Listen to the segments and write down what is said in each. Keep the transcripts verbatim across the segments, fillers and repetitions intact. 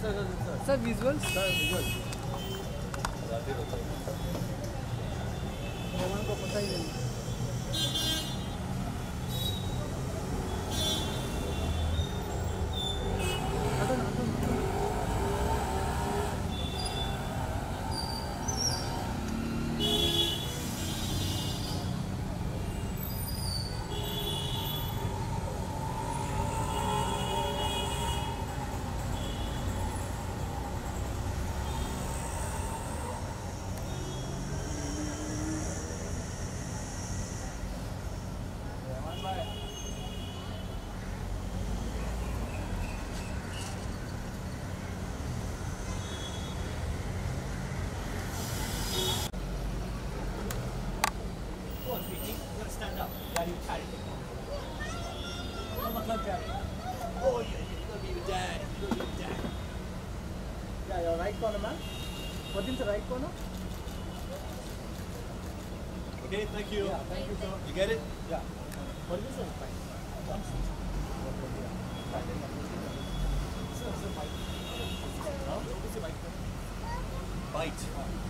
sir, sir, sir. Sir, visuals. Sir, visuals. भगवान को पता ही नहीं. Oh yeah, you're gonna be the dad. You're gonna be the dad. Yeah, your right corner, man. What is the right corner? Okay, thank you. Yeah, thank you, sir. You get it? Yeah. What is the fine? One seat. Sir, sir, bite. Huh? What's the bite? Bite.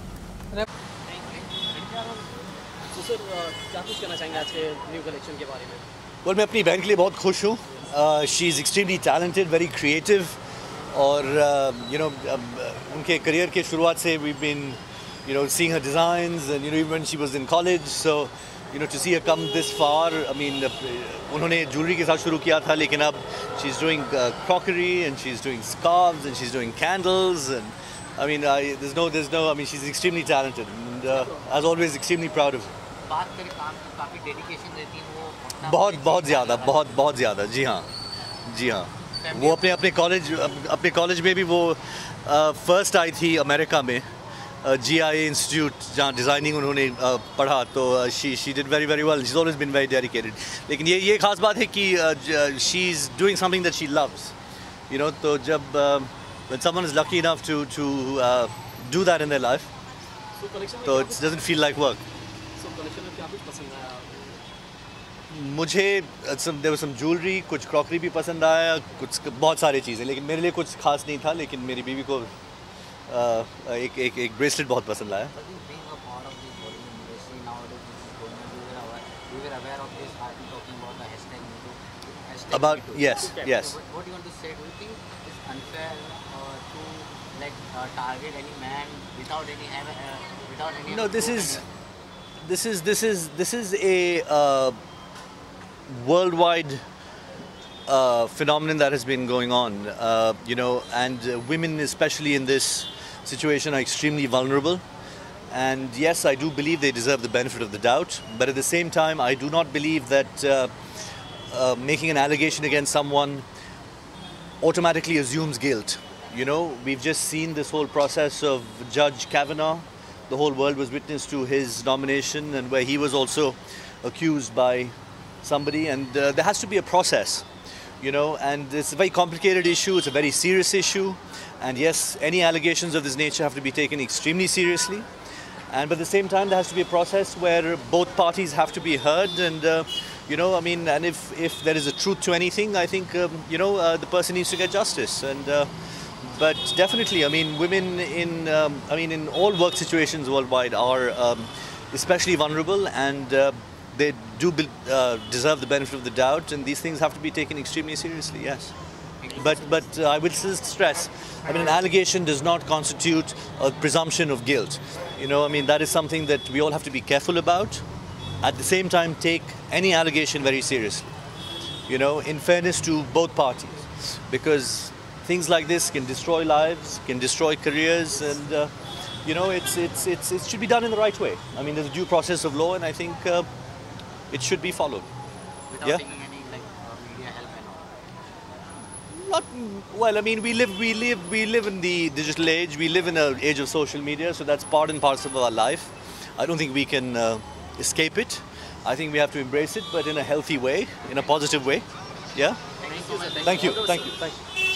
तो sir क्या कुछ कहना चाहेंगे आज के new collection के बारे में? Well, मैं अपनी बहन के लिए बहुत खुश हूँ. She is extremely talented, very creative, और यू नो उनके करियर के शुरुआत से we been you know seeing her designs and you know even when she was in college, so you know to see her come this far. I mean उन्होंने jewellery के साथ शुरू किया था, लेकिन अब she is doing crockery and she is doing scarves and she is doing candles and I mean, I, there's no, there's no. I mean, she's extremely talented, and uh, as always, extremely proud of her. बात करें काम की, काफ़ी dedication रहती है वो. बहुत बहुत ज़्यादा, बहुत बहुत ज़्यादा. जी हाँ, जी हाँ. वो अपने अपने कॉलेज अपने कॉलेज में भी वो फर्स्ट आई थी अमेरिका में, जी आई ए इंस्टीट्यूट, जहाँ डिज़ाइनिंग उन्होंने uh, पढ़ा. तो she she did very very well. She is always been very dedicated. लेकिन ये ये खास बात है कि she is doing something that she loves, you know. तो जब uh, when someone is lucky enough to to uh, do that in their life, so, so it doesn't feel like work. So collection में क्या कुछ पसंद आया? मुझे there was some jewelry, कुछ crockery भी पसंद आया, कुछ बहुत सारी चीज़ें, लेकिन मेरे लिए कुछ खास नहीं था. लेकिन मेरी बीवी को uh, एक एक एक ब्रेसलेट बहुत पसंद आया. About yes, yes. What do you want to say? Do you think it's unfair uh, to like uh, target any man without any uh, without any? No, this is this is this is this is a uh, worldwide uh, phenomenon that has been going on. Uh, you know, and uh, women, especially in this situation, are extremely vulnerable. And yes, I do believe they deserve the benefit of the doubt. But at the same time, I do not believe that. Uh, Uh, making an allegation against someone automatically assumes guilt. You know, we've just seen this whole process of Judge Kavanaugh. The whole world was witness to his nomination, and where he was also accused by somebody. And uh, there has to be a process, you know, and it's a very complicated issue. It's a very serious issue. And yes, any allegations of this nature have to be taken extremely seriously. And but at the same time, there has to be a process where both parties have to be heard. And uh, you know, I mean, and if if there is a truth to anything, I think um, you know uh, the person needs to get justice. And uh, but definitely, I mean, women in um, I mean in all work situations worldwide are um, especially vulnerable, and uh, they do be, uh, deserve the benefit of the doubt. And these things have to be taken extremely seriously. Yes. But but uh, I will still stress, I mean, an allegation does not constitute a presumption of guilt. You know, I mean, that is something that we all have to be careful about. At the same time, take any allegation very seriously. You know, in fairness to both parties, because things like this can destroy lives, can destroy careers, and uh, you know, it's it's it's it should be done in the right way. I mean, there's a due process of law, and I think uh, it should be followed. Without yeah? taking any like uh, media help and all. Not well. I mean, we live, we live, we live in the digital age. We live in an age of social media, so that's part and parcel of our life. I don't think we can uh, escape it. I think we have to embrace it, but in a healthy way, in a positive way. Yeah. Thank you so much. Thank you. Thank you. Thank you.